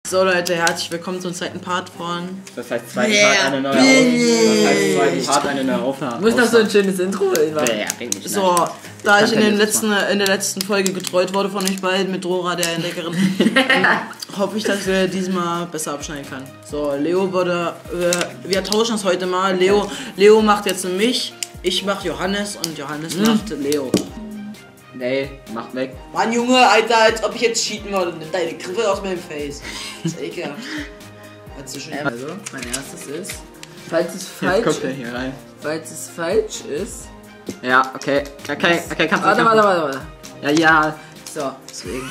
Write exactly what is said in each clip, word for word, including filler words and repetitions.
So Leute, herzlich willkommen zum zweiten Part von... Das heißt zweiten yeah, Part eine neue Aufnahme. Das heißt zweiten Part eine neue Aufnahme. Muss noch so ein schönes Intro machen. Ja, so, da ich in, den letzten, in der letzten Folge getreut wurde von euch beiden mit Dora, der Entdeckerin, hoffe ich, dass wir diesmal besser abschneiden kann. So, Leo würde... Wir, wir tauschen das heute mal. Leo, Leo macht jetzt mich, ich mach Johannes und Johannes hm. macht Leo. Nee, macht weg. Mann Junge, Alter, als ob ich jetzt cheaten würde. Nimm deine Griffe aus meinem Face. Das ist ekelhaft. Ähm, also, mein erstes ist, falls es falsch kommt er hier rein. Falls es falsch ist. Ja, okay. Okay, okay, kannst du. Warte, warte, warte, warte. Ja, ja. So, deswegen.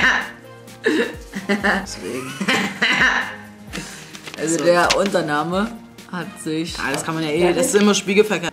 deswegen. Also, so. Der Untername hat sich. Ah, das kann man ja eh. Das ist immer spiegelverkehrt.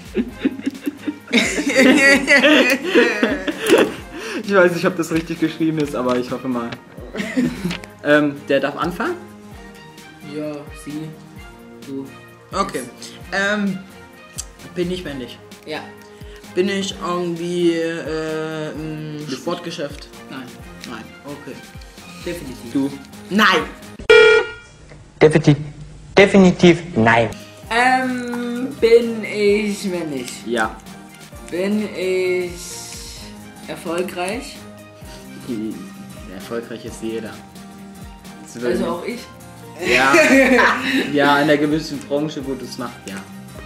Ich weiß nicht, ob das richtig geschrieben ist, aber ich hoffe mal. ähm, der darf anfangen? Ja, sie. Du. Okay. Ähm, bin ich männlich? Ja. Bin ich irgendwie äh, im Sportgeschäft? Nein. Nein. Okay. Definitiv. Du? Nein! Definitiv. Definitiv nein. Ähm, bin ich männlich? Ja. Bin ich erfolgreich? Erfolgreich ist jeder. Also auch ich? Ja. Ja, in der gewissen Branche, wo du es machst, ja.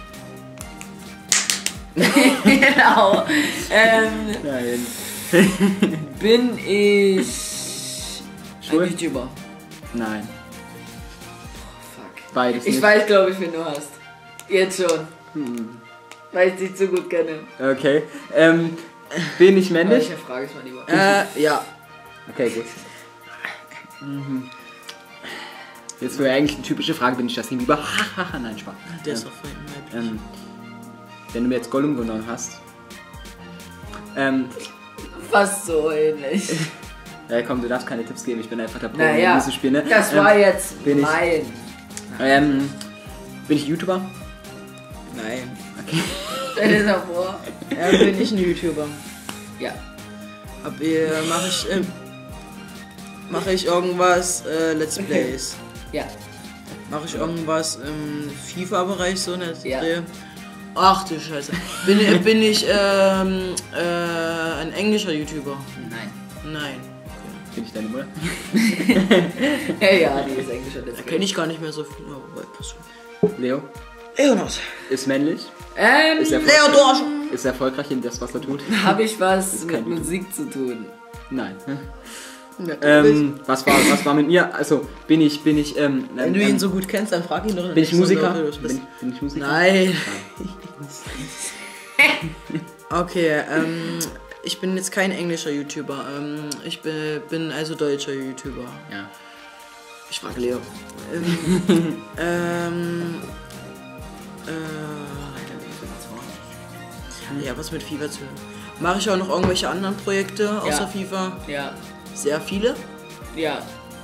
Genau. ähm, Nein. Bin ich Schwul? ein YouTuber? Nein. Oh, fuck. Beides Ich nicht. weiß, glaube ich, wen du hast. Jetzt schon. Hm. Weil ich dich so gut kenne. Okay. Ähm, bin ich männlich? Welche Frage ist mal lieber? Äh, ja. Okay, gut. Mhm. Jetzt wäre eigentlich eine typische Frage, bin ich das nicht lieber? Hahaha, nein, Spaß. Der ist ähm, doch voll ähm, Wenn du mir jetzt Gollum genommen hast. Ähm. Fast so ähnlich. Ja, komm, du darfst keine Tipps geben, ich bin einfach der Pro, Naja, in diesem Spiel, ne? das ähm, war jetzt bin mein. Ich, ähm, bin ich YouTuber? Nein. Okay. Stell dir das vor. Ja, bin ich ein YouTuber? Ja. Hab ihr, mach ich, äh, mach ich irgendwas, äh, Let's Plays? Ja. Mach ich irgendwas im FIFA-Bereich, so eine Ja. Dreh? Ach du Scheiße. Bin, bin ich, ähm, äh, ein englischer YouTuber? Nein. Nein. Bin ich deine Mutter? Ja, ja, die ist englischer. Da kenne ich gar nicht mehr so viel. Oh, Leo? Leonard. Ist männlich? Ähm, Ist Leo Dorsch. Ist erfolgreich in das, was er tut? habe ich was Ist mit kein Musik zu tun? Nein. Ja, Ähm, was war, was war mit mir? Also, bin ich, bin ich, ähm, Wenn ähm, du ihn so gut kennst, dann frag ihn doch. bin ich Musiker? So, du bist. Bin, bin ich Musiker? Nein. Okay, ähm, ich bin jetzt kein englischer YouTuber. Ähm, ich bin, bin also deutscher YouTuber. Ja. Ich frage Leo. Ähm, ähm, äh, ja, was mit FIFA zu tun? Mache ich auch noch irgendwelche anderen Projekte außer Ja. FIFA? Ja. Sehr viele? Ja.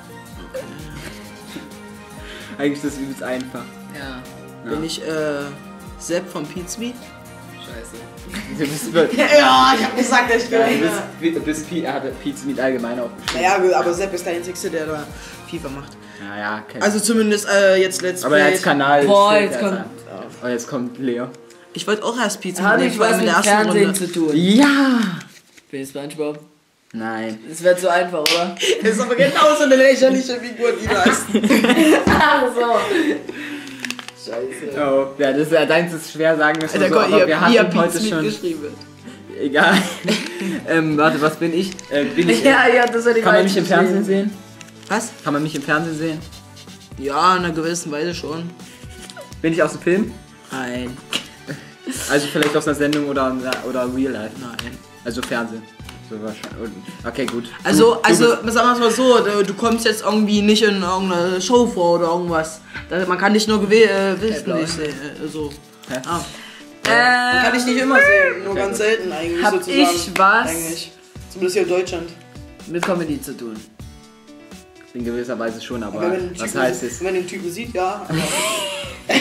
Eigentlich ist das übelst einfach. Ja. Ja. Bin ich, äh, Sepp von Pizmeet? Scheiße. Du bist über, Ja, ich hab gesagt, dass ich ja, du bist, du bist Pi, er hat Pizza mit allgemein aufgeschrieben. Naja, aber Sepp ist der Einzige, der da FIFA macht. Ja, ja, okay. Also zumindest äh, jetzt Let's aber Play. als Kanal. Boah, steht jetzt er kommt- an. Oh, jetzt kommt Leo. Ich wollte auch erst Pizza Hat machen, ich vor allem was in mit der ersten Fernsehen Runde. zu tun? Ja! Bin ich SpongeBob? Nein. Das wird so einfach, oder? Das ist aber genau so eine lächerliche Figur, die du hast. Ach so. Scheiße. Oh, ja, das ist ja deins ist schwer sagen müssen. Alter, So, Gott, aber ihr, wir ihr hatten heute Pizmeet schon. geschrieben. Egal. ähm, warte, was bin ich? Äh, bin ich Ja, ja, das hätte ich kann man mal mich im geschrieben. Fernsehen sehen? Was? Kann man mich im Fernsehen sehen? Ja, in einer gewissen Weise schon. Bin ich aus dem Film? Nein. Also vielleicht aus einer Sendung oder, oder Real Life? Nein. Also Fernsehen. So wahrscheinlich. Okay, gut. Also, Du- du also, bist- sagen wir es mal so, du, du kommst jetzt irgendwie nicht in irgendeine Show vor oder irgendwas. Da, man kann dich nur gew äh, wissen, blau. nicht sehen. Äh, so. Hä? Ah. Ähm, Man kann dich nicht immer sehen, nur ganz gut. selten eigentlich Hab sozusagen. ich was? Eigentlich. Zumindest hier in Deutschland. mit Comedy zu tun. In gewisser Weise schon, aber Wenn man den was Typen, heißt es? wenn man den Typen sieht, ja. Aber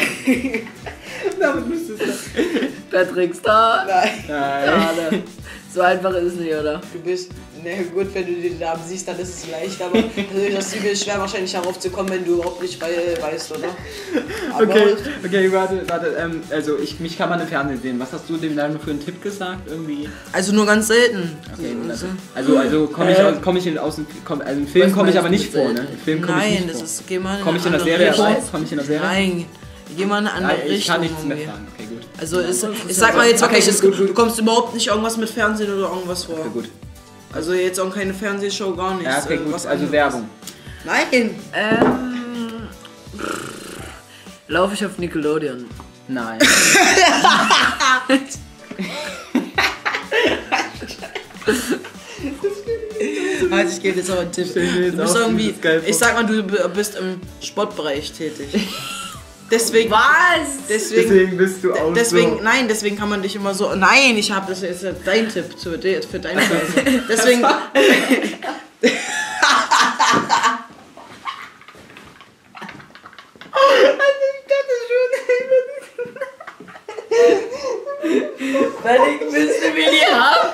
damit müsstest du. Patrick Star. Nein. Nein. Schade. So einfach ist es nicht, oder? Du bist, na gut, wenn du den Namen siehst, dann ist es leicht, aber natürlich ist es übel schwer wahrscheinlich darauf zu kommen, wenn du überhaupt nicht wei- weißt, oder? Aber Okay, okay, warte, warte, ähm, also ich, mich kann man im Fernsehen sehen. Was hast du dem dann für einen Tipp gesagt? Irgendwie? Also nur ganz selten. Okay, also, also, also komme ich, aus, komm ich in, aus dem, komm, also im Film Was komme ich aber meinst nicht du vor, mit ne? selten? Im Film komme ich Nein, nicht das vor. ist, geh mal in Komme ich in eine der andere Serie Richtung. raus? Komme ich in der Serie? Nein, geh mal in eine andere Nein, ich Richtung. kann nichts mehr irgendwie. fragen. Okay, gut. Also ist, ich sag mal jetzt Okay, wirklich, gut, es, gut, gut. du kommst überhaupt nicht irgendwas mit Fernsehen oder irgendwas vor. Okay, gut. Also jetzt auch keine Fernsehshow, gar nichts. Ja, okay, äh, gut. was Also anderes. Werbung. Nein! Ähm. Laufe ich auf Nickelodeon? Nein. Also ich gebe jetzt aber einen Tipp. Stell mir jetzt Du bist auch irgendwie, dieses geil vor. ich sag mal, du b- bist im Sportbereich tätig. Deswegen, Was? deswegen, Deswegen bist du auch deswegen, so. nein, deswegen kann man dich immer so, nein, ich habe das ist ja dein Tipp zu, de- für deine Weise. Deswegen, Weil ich wüsste, wie die haben.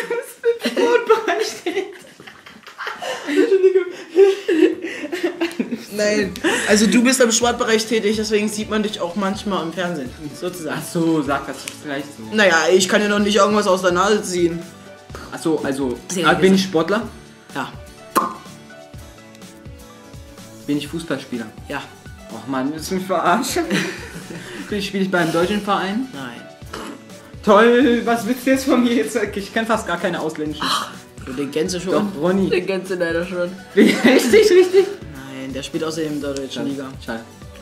nein, also du bist im Sportbereich tätig, deswegen sieht man dich auch manchmal im Fernsehen, sozusagen. Ach so, sag das gleich so. Naja, ich kann ja noch nicht irgendwas aus der Nase ziehen. Ach so, also Sehr ah, bin ich Sportler? Ja, Bin ich Fußballspieler? ja, Och man, willst du mich verarschen? Spiele ich bei einem deutschen Verein? nein. Toll, was willst du jetzt von mir jetzt? Ich kenne fast gar keine ausländischen. Du, den kennst du schon? Doch, Ronny. Den kennst du leider schon. Richtig, richtig. Nein, der spielt außerdem in der deutschen Liga. Schade.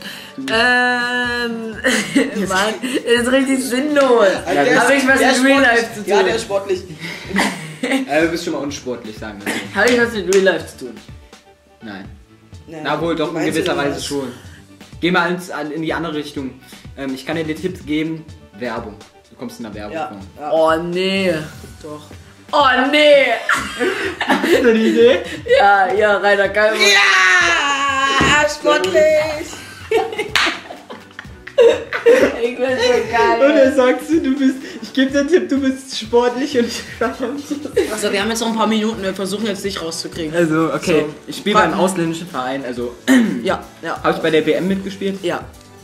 Ähm. Mann, das ist richtig sinnlos. Ja, der Habe ich was Der mit ist Real sportlich. Life zu tun? Ja, der ist sportlich. Äh, du bist schon mal unsportlich, sagen wir. Habe ich was mit Real Life zu tun? Nein. Ja, Na wohl, doch, in meinst du gewisser denn Weise was? schon. Geh mal ins, an, in die andere Richtung. Ähm, ich kann dir die Tipps geben. Werbung. Du kommst in der Werbung Ja, vor. ja, Oh nee. doch. Oh nee. Hast du eine Idee? Ja, ja, Rainer Kalmer. Ja, sportlich. Ich bin so geil. Und er sagst du, du bist, ich gebe dir einen Tipp, du bist sportlich und ich Also wir haben jetzt noch ein paar Minuten, wir versuchen jetzt dich rauszukriegen. Also, okay, So. ich spiele bei einem ausländischen Verein, also Ja, ja. habe ich bei der W M mitgespielt. Ja,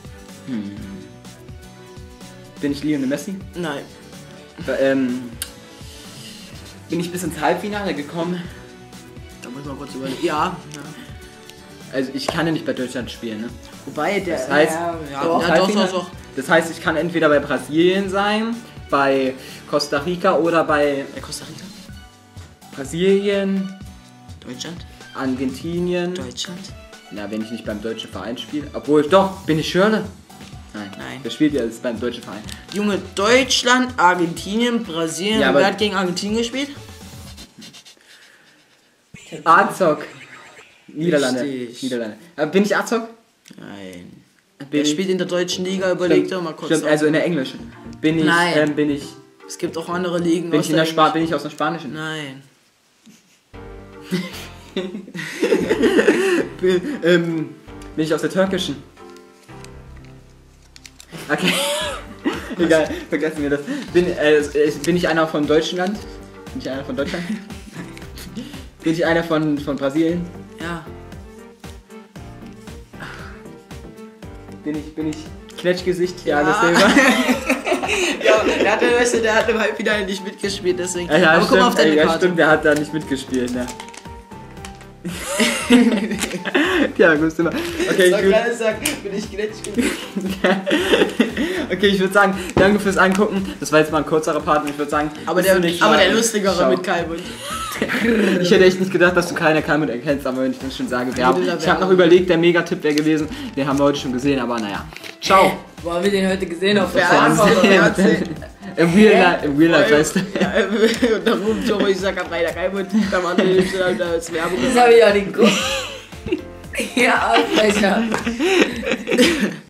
Bin ich Lionel Messi? nein. Ähm, bin ich bis ins Halbfinale gekommen. Da muss ich mal kurz überlegen. Ja, ja. Also ich kann ja nicht bei Deutschland spielen, ne? Wobei der. Das heißt, ja, ja, doch, ja, doch, Halbfinale. doch, doch. Das heißt, ich kann entweder bei Brasilien sein, bei Costa Rica oder bei Äh, Costa Rica? Brasilien, Deutschland? Argentinien. Deutschland? Na, wenn ich nicht beim deutschen Verein spiele. Obwohl, doch, bin ich Schirle? Nein. Nein. Wer spielt ja jetzt beim deutschen Verein? Junge, Deutschland, Argentinien, Brasilien. Ja, Ja, aber- wer hat gegen Argentinien gespielt? Azog. Niederlande. Richtig. Niederlande. Äh, bin ich Azog? Nein. Bin Wer ich- spielt in der deutschen Liga? Überleg doch mal kurz. Stimmt, also in der englischen. Bin ich, Nein. ähm, bin ich, es gibt auch andere Ligen. bin aus ich in der der Spa bin ich aus der spanischen? Nein. Bin, ähm, bin ich aus der türkischen? Okay. Egal, vergessen wir das. Bin, äh, bin ich einer von Deutschland? Bin ich einer von Deutschland? Bin ich einer von, von Brasilien? Ja. Bin ich, bin ich Kletschgesicht? Ja, Ja. das selber. Ja, der hat, weißt du, der hat im Halbfinale nicht mitgespielt, deswegen. Ja, ja, Aber guck mal auf stimmt, deine ja, Karte. stimmt, der hat da nicht mitgespielt, ne? Ja, guckst du mal. Okay, Sag, gut. kleines Sag, bin ich Glitschgesicht. Okay, ich würde sagen, danke fürs Angucken. Das war jetzt mal ein kurzerer Part und ich würde sagen, Aber bis der, zum nächsten aber Mal. der lustigere Ciao. mit Kalmund. Ich hätte echt nicht gedacht, dass du keiner Kalmund erkennst, aber wenn ich das schon sage, Werbung. Wieder Ich habe noch Werbung. überlegt, der Megatipp wäre gewesen. Den haben wir heute schon gesehen, aber naja. Ciao. Wo haben wir den heute gesehen? Auf der Fernsehen. Im Real Life, im Real Life, weißt du. Ja, und dann ruft so, wo ich sage, Rainer Kalmund, dann machen die nicht da als Werbung. Das habe ich auch nicht geguckt. Ja, Ausbrecher.